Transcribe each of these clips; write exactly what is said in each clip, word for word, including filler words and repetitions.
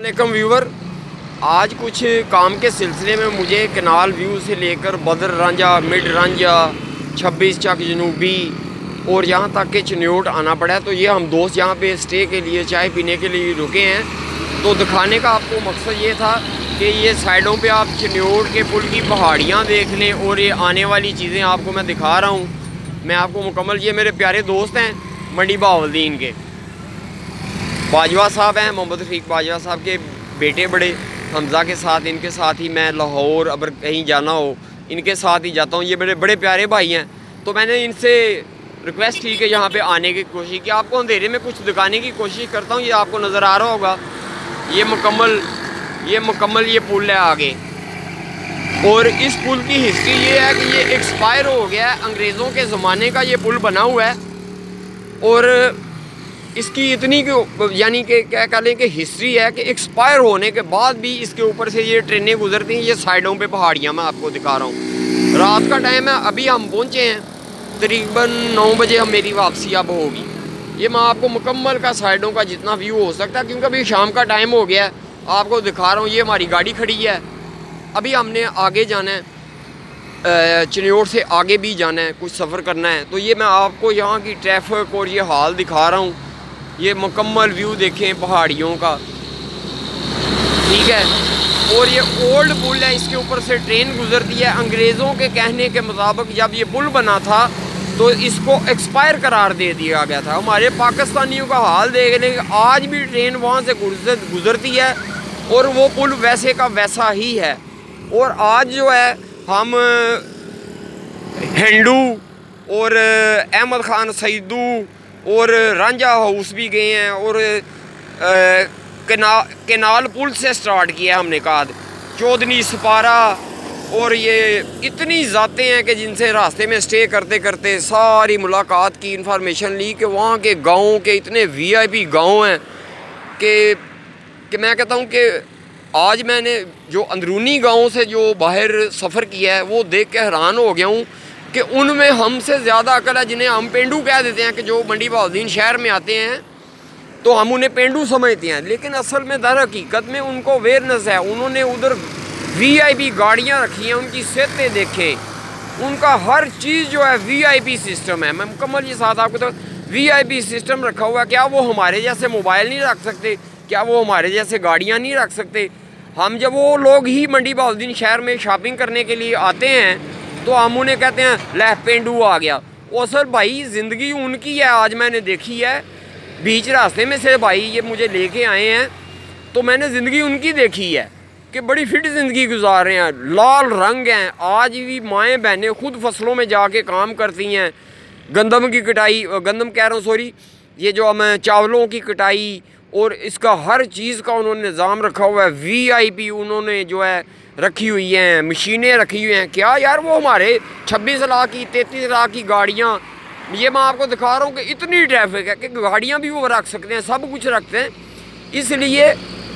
वालेकुम व्यूवर, आज कुछ काम के सिलसिले में मुझे कनाल व्यू से लेकर बदर रांझा, मिड रांझा, छब्बीस चक जनूबी और यहाँ तक के चन्योट आना पड़ा है। तो ये हम दोस्त यहाँ पे स्टे के लिए, चाय पीने के लिए रुके हैं। तो दिखाने का आपको मकसद ये था कि ये साइडों पे आप चन्योट के पुल की पहाड़ियाँ देख लें और ये आने वाली चीज़ें आपको मैं दिखा रहा हूँ। मैं आपको मुकम्मल, ये मेरे प्यारे दोस्त हैं मंडी बहावलदीन के बाजवा साहब हैं, मोहम्मद रफ़ीक बाजवा साहब के बेटे बड़े हमज़ा के साथ, इनके साथ ही मैं लाहौर अगर कहीं जाना हो इनके साथ ही जाता हूँ। ये मेरे बड़े प्यारे भाई हैं। तो मैंने इनसे रिक्वेस्ट की कि यहाँ पे आने की कोशिश की, आपको अंधेरे में कुछ दिखाने की कोशिश करता हूँ। ये आपको नज़र आ रहा होगा, ये मुकम्मल ये मुकम्मल ये पुल है आगे। और इस पुल की हिस्ट्री ये है कि ये एक्सपायर हो गया है, अंग्रेज़ों के ज़माने का ये पुल बना हुआ है। और इसकी इतनी यानी कि क्या कह लें कि हिस्ट्री है कि एक्सपायर होने के बाद भी इसके ऊपर से ये ट्रेनें गुजरती हैं। ये साइडों पे पहाड़ियाँ मैं आपको दिखा रहा हूँ। रात का टाइम है, अभी हम पहुँचे हैं, तकरीबन नौ बजे हम मेरी वापसी अब होगी। ये मैं आपको मुकम्मल का साइडों का जितना व्यू हो सकता है, क्योंकि अभी शाम का टाइम हो गया है, आपको दिखा रहा हूँ। ये हमारी गाड़ी खड़ी है, अभी हमने आगे जाना है, चन्योट से आगे भी जाना है, कुछ सफ़र करना है। तो ये मैं आपको यहाँ की ट्रैफिक और ये हाल दिखा रहा हूँ। ये मुकम्मल व्यू देखें पहाड़ियों का, ठीक है। और ये ओल्ड पुल है, इसके ऊपर से ट्रेन गुजरती है। अंग्रेज़ों के कहने के मुताबिक जब ये पुल बना था तो इसको एक्सपायर करार दे दिया गया था। हमारे पाकिस्तानियों का हाल देख लें, आज भी ट्रेन वहाँ से गुजर गुजरती है और वो पुल वैसे का वैसा ही है। और आज जो है हम हिंडू और अहमद ख़ान सईदू और रांझा हाउस भी गए हैं और केना केनाल पुल से स्टार्ट किया हमने कहा, चौधरी सपारा। और ये इतनी ज़ातें हैं कि जिनसे रास्ते में स्टे करते करते सारी मुलाकात की, इन्फॉर्मेशन ली कि वहाँ के गाँव के इतने वीआईपी गाँव हैं कि कि मैं कहता हूँ कि आज मैंने जो अंदरूनी गाँव से जो बाहर सफ़र किया है वो देख के हैरान हो गया हूँ कि उनमें हमसे ज़्यादा अकल है, जिन्हें हम पेंडू कह देते हैं, कि जो मंडी बहावलदीन शहर में आते हैं तो हम उन्हें पेंडू समझते हैं, लेकिन असल में दर हकीकत में उनको अवेयरनेस है। उन्होंने उधर वीआईपी गाड़ियाँ रखी हैं, उनकी सेहतें देखें, उनका हर चीज़ जो है वीआईपी सिस्टम है। मैं मुकम्मल ये साथ आपको तो वीआईपी सिस्टम रखा हुआ है। क्या वो हमारे जैसे मोबाइल नहीं रख सकते? क्या वो हमारे जैसे गाड़ियाँ नहीं रख सकते? हम जब वो लोग ही मंडी बहावलदीन शहर में शॉपिंग करने के लिए आते हैं तो हम उन्हें कहते हैं लह पेंडू आ गया। वो सर भाई ज़िंदगी उनकी है, आज मैंने देखी है। बीच रास्ते में से भाई ये मुझे लेके आए हैं तो मैंने ज़िंदगी उनकी देखी है कि बड़ी फिट ज़िंदगी गुजार रहे हैं, लाल रंग हैं। आज भी माएँ बहनें खुद फसलों में जाके काम करती हैं, गंदम की कटाई, गंदम कह रहा हूँ सॉरी, ये जो हम चावलों की कटाई और इसका हर चीज़ का उन्होंने निज़ाम रखा हुआ है। वीआईपी उन्होंने जो है रखी हुई हैं, मशीनें रखी हुई हैं। क्या यार, वो हमारे छब्बीस लाख की, तैंतीस लाख की गाड़ियाँ, ये मैं आपको दिखा रहा हूँ कि इतनी ट्रैफिक है कि गाड़ियाँ भी वो रख सकते हैं, सब कुछ रखते हैं। इसलिए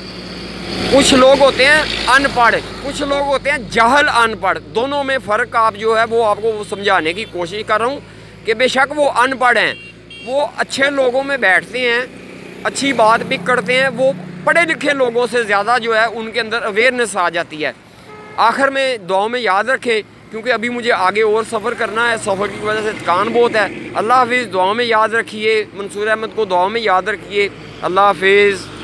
कुछ लोग होते हैं अनपढ़, कुछ लोग होते हैं जाहल अनपढ़, दोनों में फ़र्क आप जो है वो आपको वो समझाने की कोशिश कर रहा हूँ कि बेशक वो अनपढ़ हैं, वो अच्छे लोगों में बैठते हैं, अच्छी बात भी करते हैं, वो पढ़े लिखे लोगों से ज़्यादा जो है उनके अंदर अवेयरनेस आ जाती है। आखिर में दुआओं में याद रखें, क्योंकि अभी मुझे आगे और सफ़र करना है, सफ़र की वजह से थकान बहुत है। अल्लाह हाफिज़, दुआओं में याद रखिए, मंसूर अहमद को दुआओं में याद रखिए। अल्लाह हाफिज़।